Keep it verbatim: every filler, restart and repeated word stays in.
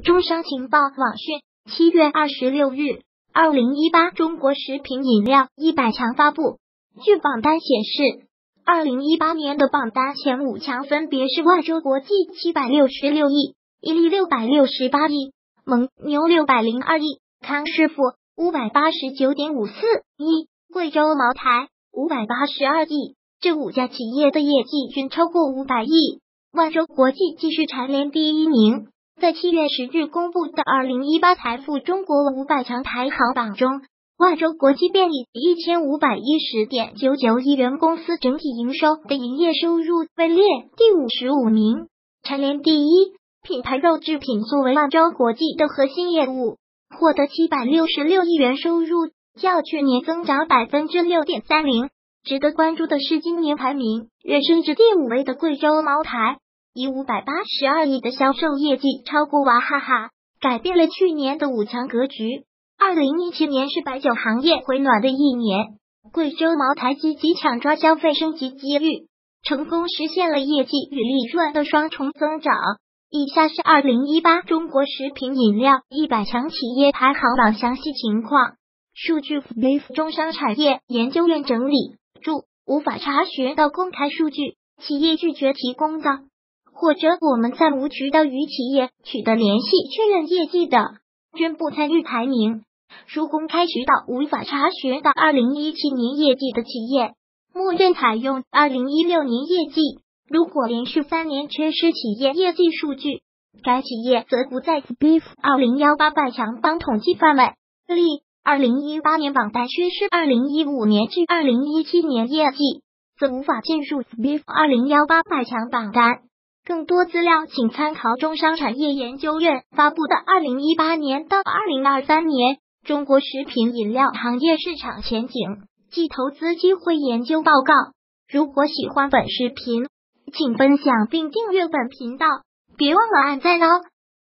中商情报网讯，七月二十六日，二零一八中国食品饮料一百强发布。据榜单显示，二零一八年的榜单前五强分别是万洲国际七百六十六亿、伊利六百六十八亿、蒙牛六百零二亿、康师傅五百八十九点五四亿、贵州茅台五百八十二亿。这五家企业的业绩均超过五百亿。万洲国际继续蝉联第一名。在七月十日公布的二零一八财富中国五百强排行榜中，万洲国际便以一千五百一十点九九亿元公司整体营收的营业收入位列第五十五名，蝉联第一。品牌肉制品作为万洲国际的核心业务，获得七百六十六亿元收入，较去年增长 百分之六点三零。值得关注的是，今年排名跃升至第五位的贵州茅台，以五百八十二亿的销售业绩超过娃哈哈，改变了去年的五强格局。二零一七年是白酒行业回暖的一年，贵州茅台积极抢抓消费升级机遇，成功实现了业绩与利润的双重增长。以下是二零一八中国食品饮料一百强企业排行榜详细情况。数据中商产业研究院整理，注无法查询到公开数据，企业拒绝提供的，或者我们在无渠道与企业取得联系确认业绩的，均不参与排名。如公开渠道无法查询到二零一七年业绩的企业，默认采用二零一六年业绩。如果连续三年缺失企业业绩数据，该企业则不在二零一八百强榜统计范围。例二零一八年榜单缺失二零一五年至二零一七年业绩，则无法进入二零一八百强榜单。更多资料请参考中商产业研究院发布的二零一八年到二零二三年中国食品饮料行业市场前景暨投资机会研究报告。如果喜欢本视频，请分享并订阅本频道，别忘了按赞哦。